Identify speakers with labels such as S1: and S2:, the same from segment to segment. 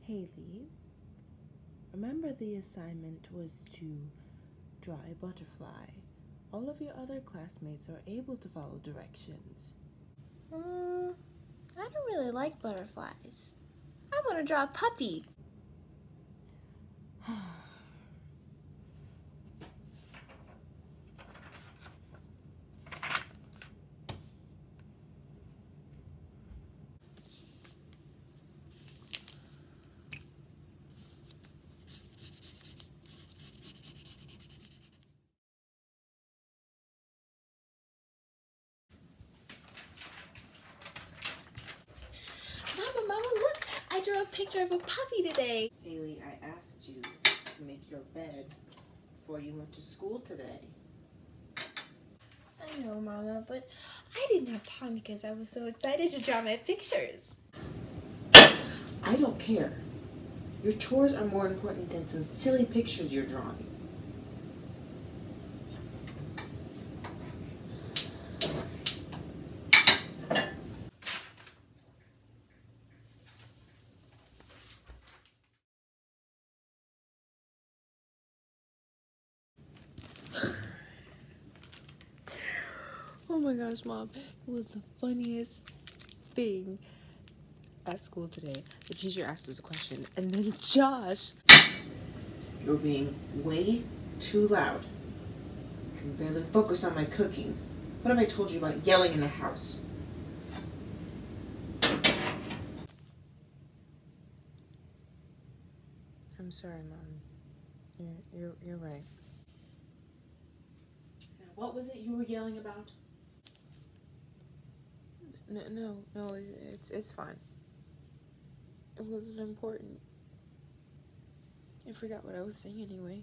S1: Haley, remember the assignment was to draw a butterfly. All of your other classmates are able to follow directions.
S2: I don't really like butterflies. I want to draw a puppy. Mama, look! I drew a picture of a puppy today.
S3: Haley, I asked you to make your bed before you went to school today.
S2: I know, Mama, but I didn't have time because I was so excited to draw my pictures.
S3: I don't care. Your chores are more important than some silly pictures you're drawing.
S1: Oh my gosh, Mom. It was the funniest thing at school today. The teacher asked us a question, and then Josh...
S3: You're being way too loud. I can barely focus on my cooking. What have I told you about yelling in the house?
S1: I'm sorry, Mom. You're right.
S3: Now, what was it you were yelling about?
S1: No, it's fine. It wasn't important. I forgot what I was saying anyway.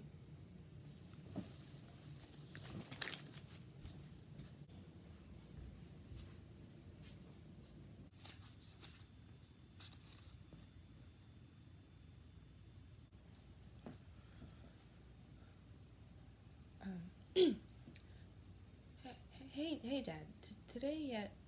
S1: Hey, Dad. Today at